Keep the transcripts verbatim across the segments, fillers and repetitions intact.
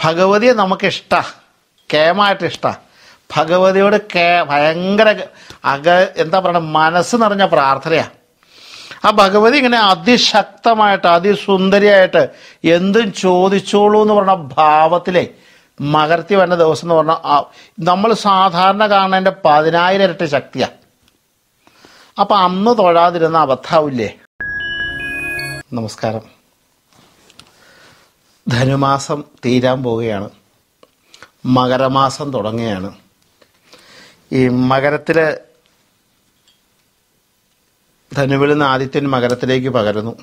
ഭഗവതിയെ നമുക്കിഷ്ട, കേമായിട്ട് ഇഷ്ട. ഭഗവതിയോട് കേ ഭയങ്കര അക എന്താ പറയുക, മനസ്സ് നിറഞ്ഞ പ്രാർത്ഥനയാണ്. ആ ഭഗവതി ഇങ്ങനെ അതിശക്തമായിട്ട് അതിസുന്ദരിയായിട്ട് എന്തും ചോദിച്ചോളൂ എന്ന് പറഞ്ഞ ഭാവത്തിലെ മകർത്തി വരുന്ന ദിവസം എന്ന് പറഞ്ഞാൽ നമ്മൾ സാധാരണ കാണുന്നതിൻ്റെ പതിനായിരം ഇരട്ടി ശക്തിയാണ്. അപ്പം അന്ന് തൊഴാതിരുന്ന അബദ്ധാവില്ലേ? നമസ്കാരം. ധനുമാസം തീരാൻ പോവുകയാണ്, മകരമാസം തുടങ്ങുകയാണ്. ഈ മകരത്തിൽ ധനുവിൽ നിന്ന് ആദിത്യൻ മകരത്തിലേക്ക് പകരുന്നു.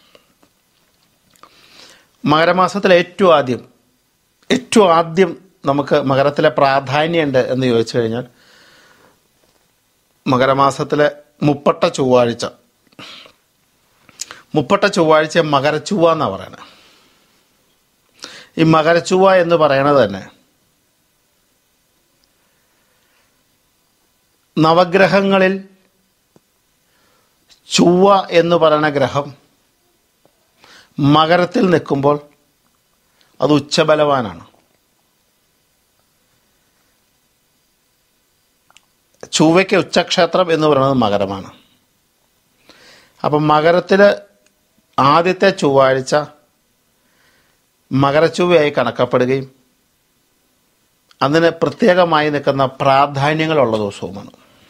മകരമാസത്തിൽ ഏറ്റവും ആദ്യം ഏറ്റവും ആദ്യം നമുക്ക് മകരത്തിലെ പ്രാധാന്യമുണ്ട് എന്ന് ചോദിച്ചു കഴിഞ്ഞാൽ മകരമാസത്തിലെ മുപ്പട്ട ചൊവ്വാഴ്ച മുപ്പട്ട ചൊവ്വാഴ്ച മകരച്ചൊവ്വ എന്നാണ് പറയുന്നത്. ഈ മകരച്ചൊവ്വ എന്ന് പറയണത് തന്നെ നവഗ്രഹങ്ങളിൽ ചൊവ്വ എന്ന് പറയുന്ന ഗ്രഹം മകരത്തിൽ നിൽക്കുമ്പോൾ അത് ഉച്ചബലവാനാണ്. ചൊവ്വയ്ക്ക് ഉച്ചക്ഷേത്രം എന്ന് പറയുന്നത് മകരമാണ്. അപ്പം മകരത്തിൽ ആദ്യത്തെ ചൊവ്വാഴ്ച മകരച്ചൊവ്വയായി കണക്കപ്പെടുകയും അതിന് പ്രത്യേകമായി നിൽക്കുന്ന പ്രാധാന്യങ്ങളുള്ള ദിവസവുമാണ്.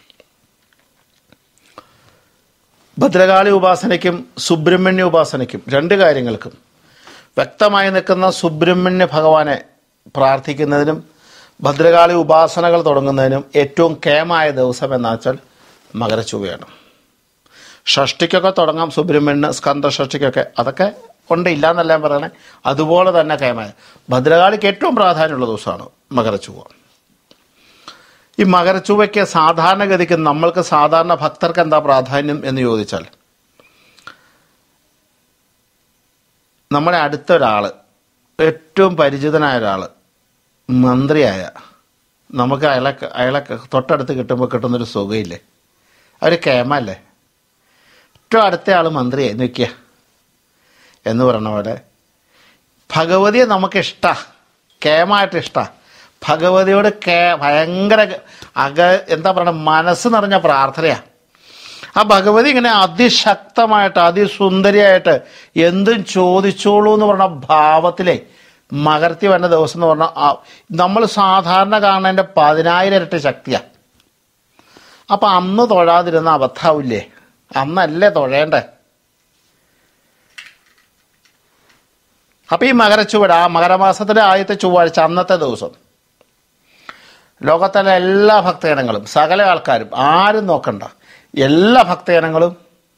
ഭദ്രകാളി ഉപാസനയ്ക്കും സുബ്രഹ്മണ്യ ഉപാസനയ്ക്കും രണ്ട് കാര്യങ്ങൾക്കും വ്യക്തമായി നിൽക്കുന്ന സുബ്രഹ്മണ്യ ഭഗവാനെ പ്രാർത്ഥിക്കുന്നതിനും ഭദ്രകാളി ഉപാസനകൾ തുടങ്ങുന്നതിനും ഏറ്റവും കേമായ ദിവസം എന്ന് വെച്ചാൽ മകരച്ചൊവ്വയാണ്. ഷഷ്ടിക്കൊക്കെ തുടങ്ങാം, സുബ്രഹ്മണ്യ സ്കന്ധ ഷഷ്ടിക്കൊക്കെ, അതൊക്കെ ഉണ്ട്, ഇല്ല എന്നല്ല പറയണേ. അതുപോലെ തന്നെ കേമായ ഭദ്രകാളിക്ക് ഏറ്റവും പ്രാധാന്യമുള്ള ദിവസമാണ് മകരച്ചൊവ്വ. ഈ മകരച്ചൊവ്വയ്ക്ക് സാധാരണഗതിക്ക് നമ്മൾക്ക് സാധാരണ ഭക്തർക്ക് എന്താ പ്രാധാന്യം എന്ന് ചോദിച്ചാൽ, നമ്മുടെ അടുത്തൊരാൾ, ഏറ്റവും പരിചിതനായ ഒരാൾ, മന്ത്രിയായ, നമുക്ക് അയാളെ അയാളെ തൊട്ടടുത്ത് കിട്ടുമ്പോൾ കിട്ടുന്നൊരു സുഖമില്ലേ, അവർ കേമല്ലേ. ഏറ്റവും അടുത്ത ആൾ മന്ത്രിയായി നിൽക്കുക എന്ന് പറഞ്ഞ പോലെ ഭഗവതിയെ നമുക്കിഷ്ട, കേമായിട്ട് ഇഷ്ട. ഭഗവതിയോട് കേ ഭയങ്കര അക എന്താ പറയുക, മനസ്സ് നിറഞ്ഞ പ്രാർത്ഥനയാണ്. ആ ഭഗവതി ഇങ്ങനെ അതിശക്തമായിട്ട് അതിസുന്ദരിയായിട്ട് എന്തും ചോദിച്ചോളൂ എന്ന് പറഞ്ഞ ഭാവത്തിലെ മകർത്തി വരുന്ന ദിവസം എന്ന് പറഞ്ഞാൽ നമ്മൾ സാധാരണ കാണുന്നതിൻ്റെ പതിനായിരം ഇരട്ടി ശക്തിയാണ്. അപ്പം അന്ന് തൊഴാതിരുന്ന അബദ്ധാവില്ലേ? അന്നല്ലേ തൊഴേണ്ടേ? അപ്പം ഈ മകരച്ചൊവ്വ, ആ മകരമാസത്തിലെ ആദ്യത്തെ ചൊവ്വാഴ്ച അന്നത്തെ ദിവസം ലോകത്തിലെ എല്ലാ ഭക്തജനങ്ങളും, സകല ആൾക്കാരും, ആരും നോക്കണ്ട, എല്ലാ ഭക്തജനങ്ങളും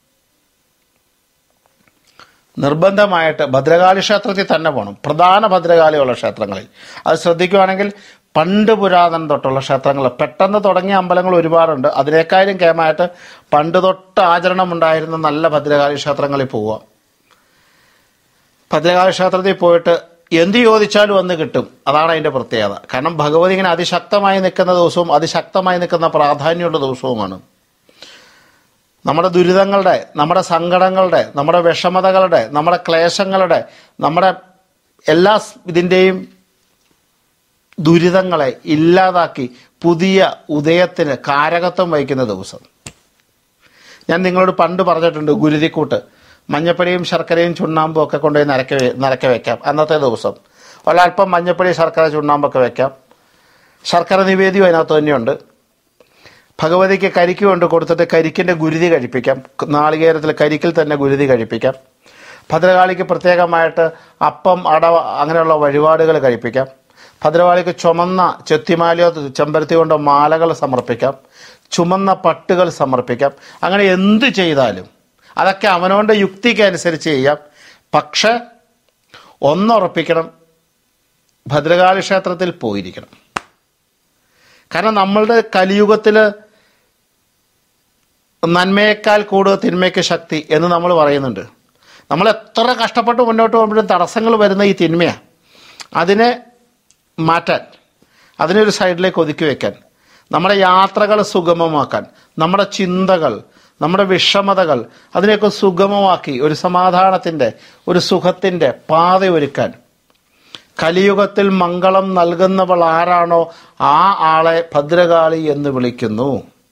നിർബന്ധമായിട്ട് ഭദ്രകാളി ക്ഷേത്രത്തിൽ തന്നെ പോകണം. പ്രധാന ഭദ്രകാളിയുള്ള ക്ഷേത്രങ്ങളിൽ അത് ശ്രദ്ധിക്കുകയാണെങ്കിൽ പണ്ട് പുരാതനം തൊട്ടുള്ള ക്ഷേത്രങ്ങൾ, പെട്ടെന്ന് തുടങ്ങിയ അമ്പലങ്ങൾ ഒരുപാടുണ്ട്. അതിനേക്കാളും കേമായിട്ട് പണ്ട് തൊട്ട് ആചരണം ഉണ്ടായിരുന്ന നല്ല ഭദ്രകാളി ക്ഷേത്രങ്ങളിൽ പോവുക. ഭദ്രകാളി ക്ഷേത്രത്തിൽ പോയിട്ട് എന്ത് ചോദിച്ചാലും ഒന്ന് കിട്ടും. അതാണ് അതിൻ്റെ പ്രത്യേകത. കാരണം ഭഗവതി ഇങ്ങനെ അതിശക്തമായി നിൽക്കുന്ന ദിവസവും അതിശക്തമായി നിൽക്കുന്ന പ്രാധാന്യമുള്ള ദിവസവുമാണ്. നമ്മുടെ ദുരിതങ്ങളുടെ, നമ്മുടെ സങ്കടങ്ങളുടെ, നമ്മുടെ വിഷമതകളുടെ, നമ്മുടെ ക്ലേശങ്ങളുടെ, നമ്മുടെ എല്ലാ ഇതിൻ്റെയും ദുരിതങ്ങളെ ഇല്ലാതാക്കി പുതിയ ഉദയത്തിന് കാരകത്വം വഹിക്കുന്ന ദിവസം. ഞാൻ നിങ്ങളോട് പണ്ട് പറഞ്ഞിട്ടുണ്ട്, ഗുരുതിക്കൂട്ട് മഞ്ഞപ്പൊടിയും ശർക്കരയും ചുണ്ണാമ്പും ഒക്കെ കൊണ്ടുപോയി നരക്ക നരക്ക വയ്ക്കാം. അന്നത്തെ ദിവസം ഒരൽപ്പം മഞ്ഞപ്പൊടി, ശർക്കര, ചുണ്ണാമ്പൊക്കെ വയ്ക്കാം. ശർക്കര നിവേദ്യം അതിനകത്ത് തന്നെയുണ്ട്. ഭഗവതിക്ക് കരിക്ക് കൊണ്ട് കൊടുത്തിട്ട് കരിക്കിൻ്റെ ഗുരുതി കഴിപ്പിക്കാം. നാളികേരത്തിൽ കരിക്കിൽ തന്നെ ഗുരുതി കഴിപ്പിക്കാം. ഭദ്രകാളിക്ക് പ്രത്യേകമായിട്ട് അപ്പം, അട, അങ്ങനെയുള്ള വഴിപാടുകൾ കഴിപ്പിക്കാം. ഭദ്രകാളിക്ക് ചുമന്ന ചെത്തിമാലയോ ചെമ്പരത്തി കൊണ്ടോ മാലകൾ സമർപ്പിക്കാം. ചുമന്ന പട്ടുകൾ സമർപ്പിക്കാം. അങ്ങനെ എന്ത് ചെയ്താലും അതൊക്കെ അവനവൻ്റെ യുക്തിക്ക് അനുസരിച്ച് ചെയ്യാം. പക്ഷെ ഒന്നുറപ്പിക്കണം, ഭദ്രകാളി ക്ഷേത്രത്തിൽ പോയിരിക്കണം. കാരണം നമ്മളുടെ കലിയുഗത്തിൽ നന്മയേക്കാൾ കൂടുതൽ തിന്മയ്ക്ക് ശക്തി എന്ന് നമ്മൾ പറയുന്നുണ്ട്. നമ്മൾ എത്ര കഷ്ടപ്പെട്ട് മുന്നോട്ട് പോകുമ്പോഴും തടസ്സങ്ങൾ വരുന്ന ഈ തിന്മയാണ്. അതിനെ മാറ്റാൻ, അതിനെ ഒരു സൈഡിലേക്ക് ഒതുക്കി വയ്ക്കാൻ, നമ്മുടെ യാത്രകൾ സുഗമമാക്കാൻ, നമ്മുടെ ചിന്തകൾ, നമ്മുടെ വിഷമതകൾ അതിനെയൊക്കെ സുഗമമാക്കി ഒരു സമാധാനത്തിൻ്റെ, ഒരു സുഖത്തിൻ്റെ പാത ഒരുക്കാൻ കലിയുഗത്തിൽ മംഗളം നൽകുന്നവൾ ആരാണോ ആ ആളെ ഭദ്രകാളി എന്ന് വിളിക്കുന്നു.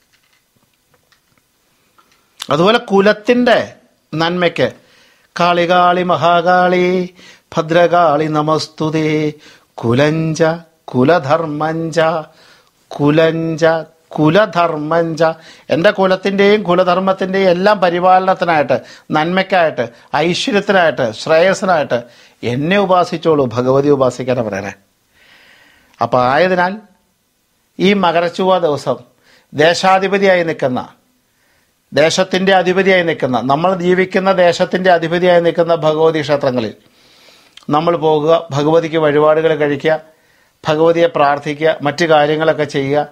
അതുപോലെ കുലത്തിൻ്റെ നന്മയ്ക്ക് കാളികാളി മഹാകാളി ഭദ്രകാളി നമസ്തുതേ കുലഞ്ച കുലധർമ്മഞ്ച കുലഞ്ച കുലധർമ്മഞ്ച. എൻ്റെ കുലത്തിൻ്റെയും കുലധർമ്മത്തിൻ്റെയും എല്ലാം പരിപാലനത്തിനായിട്ട്, നന്മയ്ക്കായിട്ട്, ഐശ്വര്യത്തിനായിട്ട്, ശ്രേയസ്സിനായിട്ട് എന്നെ ഉപാസിച്ചോളൂ, ഭഗവതി ഉപാസിക്കാനാണ് പറയണേ. അപ്പം ആയതിനാൽ ഈ മകരച്ചുവ ദിവസം ദേശാധിപതിയായി നിൽക്കുന്ന, ദേശത്തിൻ്റെ അധിപതിയായി നിൽക്കുന്ന, നമ്മൾ ജീവിക്കുന്ന ദേശത്തിൻ്റെ അധിപതിയായി നിൽക്കുന്ന ഭഗവതി ക്ഷേത്രങ്ങളിൽ നമ്മൾ പോകുക, ഭഗവതിക്ക് വഴിപാടുകൾ കഴിക്കുക, ഭഗവതിയെ പ്രാർത്ഥിക്കുക, മറ്റു കാര്യങ്ങളൊക്കെ ചെയ്യുക.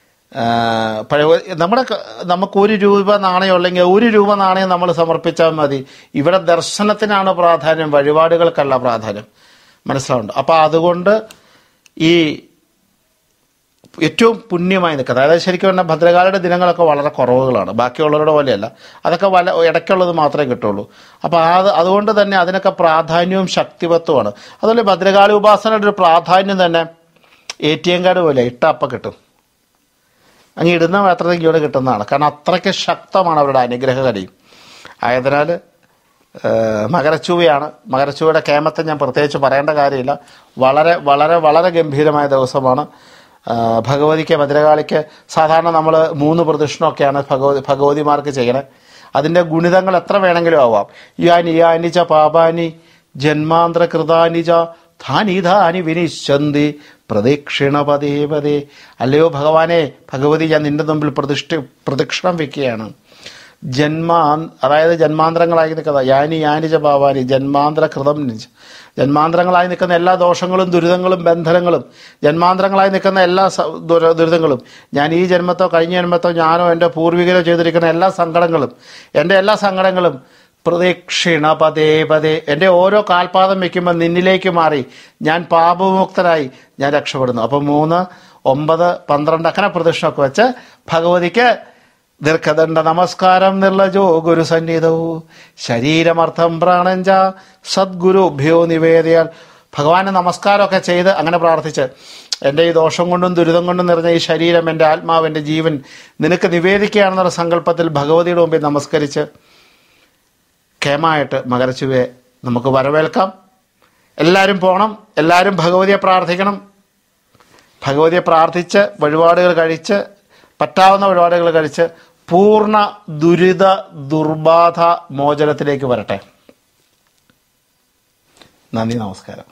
നമ്മുടെ നമുക്ക് ഒരു രൂപ നാണയം ഉള്ളെങ്കിൽ ഒരു രൂപ നാണയം നമ്മൾ സമർപ്പിച്ചാൽ മതി. ഇവിടെ ദർശനത്തിനാണ് പ്രാധാന്യം, വഴിപാടുകൾക്കല്ല പ്രാധാന്യം. മനസ്സിലാവുന്നുണ്ട്? അപ്പോൾ അതുകൊണ്ട് ഈ ഏറ്റവും പുണ്യമായി നിൽക്കുന്നത്, അതായത് ശരിക്കും പറഞ്ഞാൽ ഭദ്രകാളിയുടെ ദിനങ്ങളൊക്കെ വളരെ കുറവുകളാണ്, ബാക്കിയുള്ളവരുടെ പോലെയല്ല. അതൊക്കെ വല ഇടയ്ക്കുള്ളത് മാത്രമേ കിട്ടുള്ളൂ. അപ്പോൾ അത് അതുകൊണ്ട് തന്നെ അതിനൊക്കെ പ്രാധാന്യവും ശക്തിവത്വമാണ്. അതുപോലെ ഭദ്രകാളി ഉപാസനയുടെ ഒരു പ്രാധാന്യം തന്നെ എ ടി എം കാർഡ് പോലെ ഇട്ട അപ്പം കിട്ടും, അങ്ങ് ഇടുന്ന മാത്രത്തേക്ക് ഇവിടെ കിട്ടുന്നതാണ്. കാരണം അത്രയ്ക്ക് ശക്തമാണ് അവരുടെ അനുഗ്രഹകലയും. ആയതിനാൽ മകരച്ചുവയാണ്. മകരച്ചുവയുടെ കേമത്തെ ഞാൻ പ്രത്യേകിച്ച് പറയേണ്ട കാര്യമില്ല. വളരെ വളരെ വളരെ ഗംഭീരമായ ദിവസമാണ്. ഭഗവതിക്ക്, ഭദ്രകാളിക്ക് സാധാരണ നമ്മൾ മൂന്ന് പ്രദക്ഷിണമൊക്കെയാണ് ഭഗവതി ഭഗവതിമാർക്ക് ചെയ്യണേ. അതിൻ്റെ ഗുണിതങ്ങൾ എത്ര വേണമെങ്കിലും ആവാം. യാനി യാനി ച പാപാനി ജന്മാന്തര കൃതാനി ച ധാനി ധാനി വിനിശ്ചന്തി പ്രദക്ഷിണ പതേ പതേ. അല്ലയോ ഭഗവാനെ, ഭഗവതി, ഞാൻ നിന്റെ മുമ്പിൽ പ്രതിഷ്ഠ പ്രദക്ഷിണം വെക്കുകയാണ്. ജന്മാ അതായത് ജന്മാന്തരങ്ങളായി നിൽക്കുന്ന യാനി യാനിജ പാവാനി ജന്മാന്തര കൃതം നിജ, ജന്മാന്തരങ്ങളായി നിൽക്കുന്ന എല്ലാ ദോഷങ്ങളും ദുരിതങ്ങളും ബന്ധനങ്ങളും, ജന്മാന്തരങ്ങളായി നിൽക്കുന്ന എല്ലാ ദുരിതങ്ങളും, ഞാൻ ഈ ജന്മത്തോ കഴിഞ്ഞ ജന്മത്തോ ഞാനോ എൻ്റെ പൂർവികരോ ചെയ്തിരിക്കുന്ന എല്ലാ സങ്കടങ്ങളും, എൻ്റെ എല്ലാ സങ്കടങ്ങളും പ്രദക്ഷിണ പതേ പതേ, എൻ്റെ ഓരോ കാൽപാദം വയ്ക്കുമ്പോൾ നിന്നിലേക്ക് മാറി ഞാൻ പാപവിമുക്തനായി ഞാൻ രക്ഷപ്പെടുന്നു. അപ്പം മൂന്ന് ഒമ്പത് പന്ത്രണ്ട് അങ്ങനെ പ്രദക്ഷിണമൊക്കെ വെച്ച് ഭഗവതിക്ക് ദീർഘദണ്ഡ നമസ്കാരം നിർലജോ ഗുരുസന്നിധവും ശരീരമർത്ഥം പ്രാണഞ്ച സദ്ഗുരുഭ്യോ നിവേദയാൽ. ഭഗവാന് നമസ്കാരമൊക്കെ ചെയ്ത് അങ്ങനെ പ്രാർത്ഥിച്ച്, എൻ്റെ ഈ ദോഷം കൊണ്ടും ദുരിതം കൊണ്ടും നിറഞ്ഞ ഈ ശരീരം, എൻ്റെ ആത്മാവ്, എൻ്റെ ജീവൻ നിനക്ക് നിവേദിക്കുകയാണെന്നുള്ള സങ്കല്പത്തിൽ ഭഗവതിയുടെ മുമ്പിൽ നമസ്കരിച്ച് ക്ഷേമമായിട്ട് മകരച്ചുവയെ നമുക്ക് വരവേൽക്കാം. എല്ലാവരും പോകണം, എല്ലാവരും ഭഗവതിയെ പ്രാർത്ഥിക്കണം. ഭഗവതിയെ പ്രാർത്ഥിച്ച് വഴിപാടുകൾ കഴിച്ച്, പറ്റാവുന്ന വഴിപാടുകൾ കഴിച്ച് പൂർണ്ണ ദുരിത ദുർബാധ മോചനത്തിലേക്ക് വരട്ടെ. നന്ദി, നമസ്കാരം.